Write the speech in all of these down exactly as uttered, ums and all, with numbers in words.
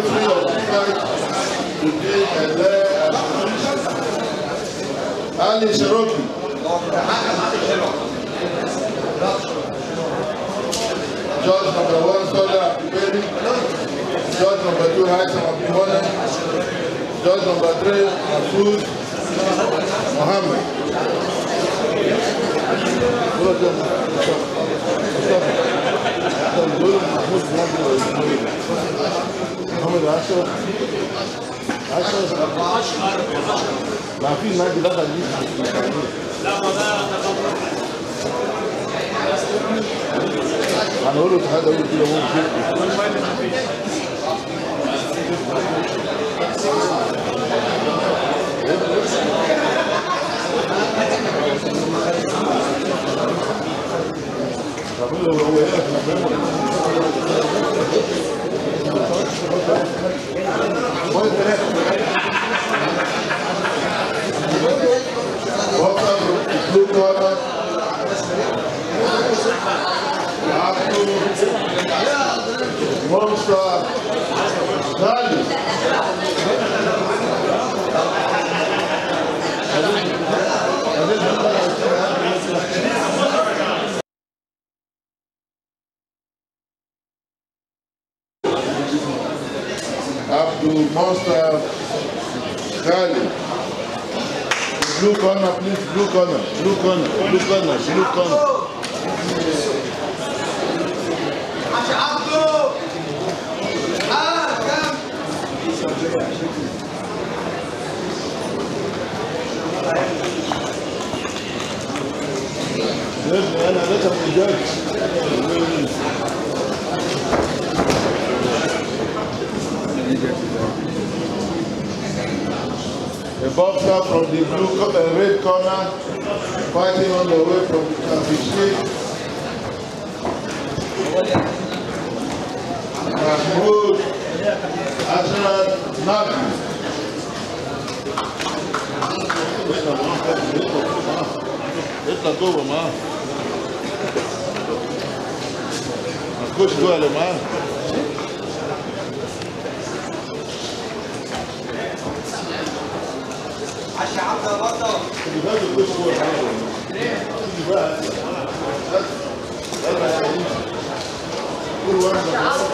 free of the fight between Ele and Ali Sharoki. Judge number one, Sola Abdiberi. Judge number two, Haitham Abdibona. Judge number three, Masood Mohammed. محمد عشرة عشرة ما في نادي دخل ليه لا ما ده هنقول له اتحاد اقول كده ممكن هو Abdul Monster Khalid. Blue corner, please. Blue corner. Blue corner. Blue corner. Blue corner. Abdul. Ah, come. أنا لسه في الجاج. A boxer from the blue uh, red corner fighting on the way from the championship. Mahmoud Ashraf Nabi. اطلع جوه معاه. هتخش جوه اللي معاه. عشان عبد الله اللي بقى يخش جوه معاه. اللي بقى كل واحد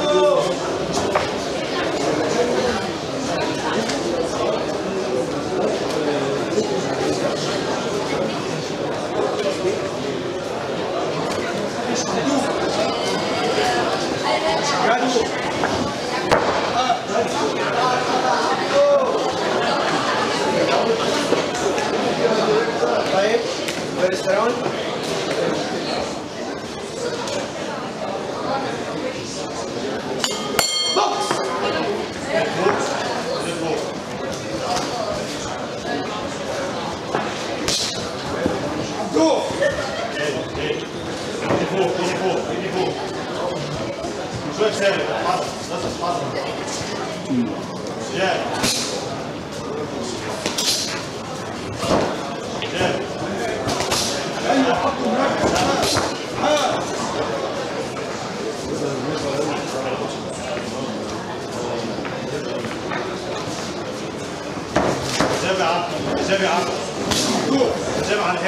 طيب بريسترون بوكس جو فوق فوق فوق شويه سالك حاضر نفس حاضر يا سابع سابع سابع على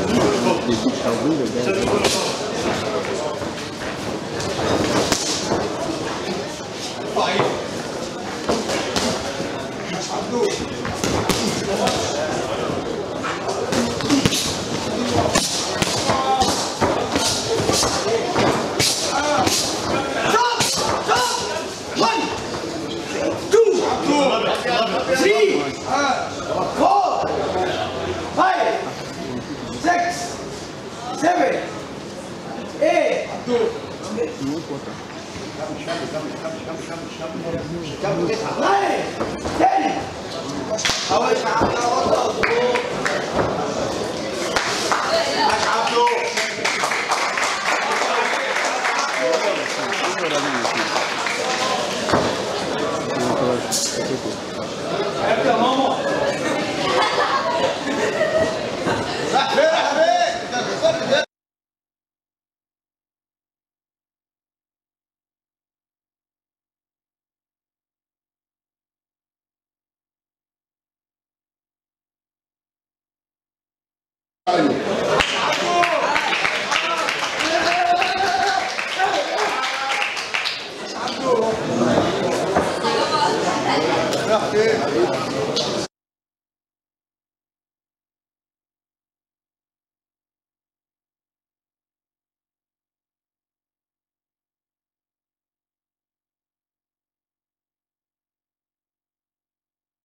three, four, five, six, seven, eight, nine, ten. Gracias.